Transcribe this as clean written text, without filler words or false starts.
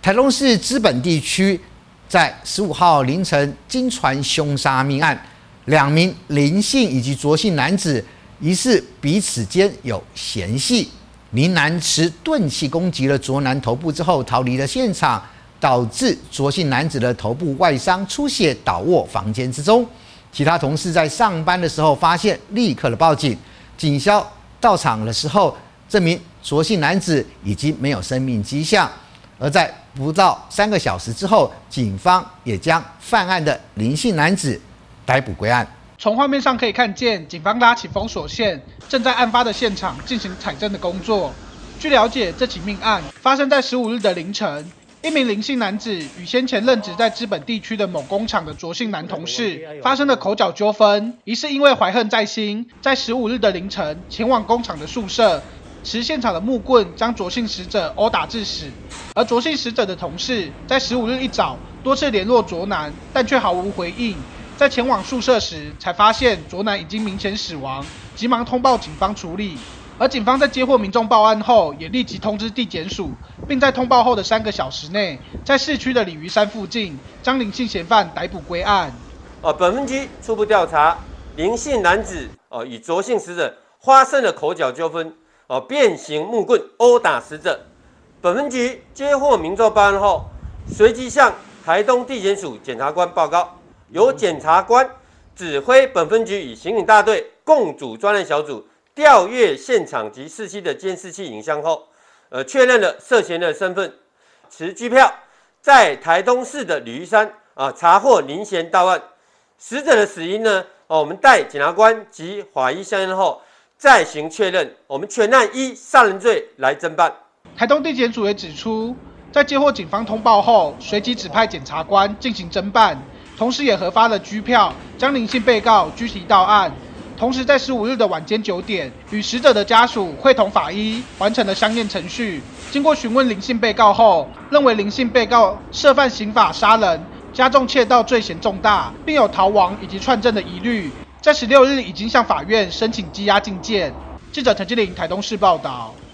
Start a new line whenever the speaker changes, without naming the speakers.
台东市知本地区在15号凌晨惊传凶杀命案，2名林姓以及卓姓男子疑似彼此间有嫌隙，林男持钝器攻击了卓男头部之后逃离了现场，导致卓姓男子的头部外伤出血，倒卧房间之中。其他同事在上班的时候发现，立刻的报警。警消到场的时候，证明卓姓男子已经没有生命迹象。而在不到3个小时之后，警方也将犯案的林姓男子逮捕归案。
从画面上可以看见，警方拉起封锁线，正在案发的现场进行采证的工作。据了解，这起命案发生在15日的凌晨，一名林姓男子与先前任职在知本地区的某工厂的卓姓男同事发生了口角纠纷，疑似因为怀恨在心，在15日的凌晨前往工厂的宿舍，持现场的木棍将卓姓死者殴打致死。而卓姓死者的同事在15日一早多次联络卓男，但却毫无回应。在前往宿舍时，才发现卓男已经明显死亡，急忙通报警方处理。而警方在接获民众报案后，也立即通知地检署，并在通报后的3个小时内，在市区的鲤鱼山附近将林姓嫌犯逮捕归案。
本分局初步调查，林姓男子与卓姓死者发生了口角纠纷，变形木棍殴打死者。本分局接获民众报案后，随即向台东地检署检察官报告，由检察官指挥本分局与刑警大队共组专案小组调阅现场及市区的监视器影像后，确认了涉嫌的身份，持拘票在台东市的鲤鱼山查获林嫌到案。死者的死因呢，我们待检察官及法医相验后再行确认，我们全案依杀人罪来侦办。
台东地检署也指出，在接获警方通报后，随即指派检察官进行侦办，同时也核发了拘票，将林姓被告拘提到案。同时，在15日的晚间9点，与死者的家属会同法医完成了相验程序。经过询问林姓被告后，认为林姓被告涉犯刑法杀人、加重窃盗罪嫌重大，并有逃亡以及串证的疑虑，在16日已经向法院申请羁押禁见。记者陈基林台东市报道。